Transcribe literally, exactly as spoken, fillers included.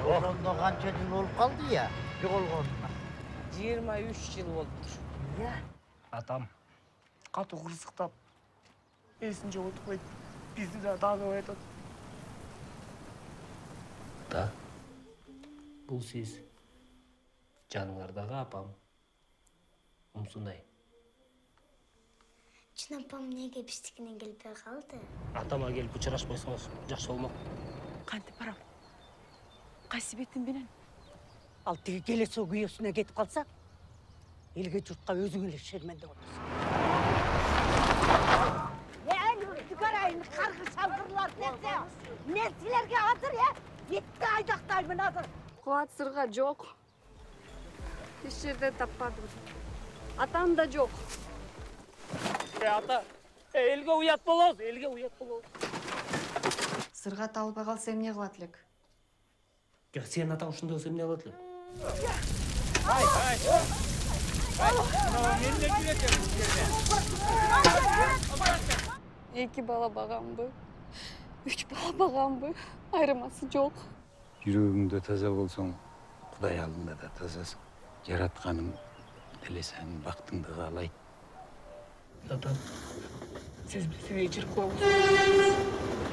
Ошондо канча жыл болуп калды я, жоголгонуна. жыйырма үч жыл болуптур. Iya. Атам катуу кырсыктап эсин жоготпойт. Бизди да тааныбай атат. Да. Бул сиз жаныңардагы апам. Умсунай. Чын апам неге биздикине келбей калды? Атама келип учурашпайсыңыз жакшы болмок. Кантип барам? Кайсы бетим менен? Ал тиги келесоо күйөөсүнө кетип калса, элге журтка өзүң эле шерменде болосуң. Эли түгөрайын каргы шалгырлар нерсе? Мен силерге азыр э, бетти айдактаймын азыр. Кубат сырга жок. Эч жерде таппадым. Атам да жок. Э, ата, элге уят болобуз, элге уят болобуз. Сырга табылбай калса эмне кылат элек? Жок, сенин атаң ушундай болсо эмне кылат элек? Ай, ай. Ай, мына мен эле киретем бул жерде. Эки бала багамбы? Үч бала багамбы? Айырмасы жок. Жүрөгүңдө таза болсоң, Кудай алдында да тазасың. Жаратканым эле сенин бактыңды каалайт. Ата, сиз бизге чыркып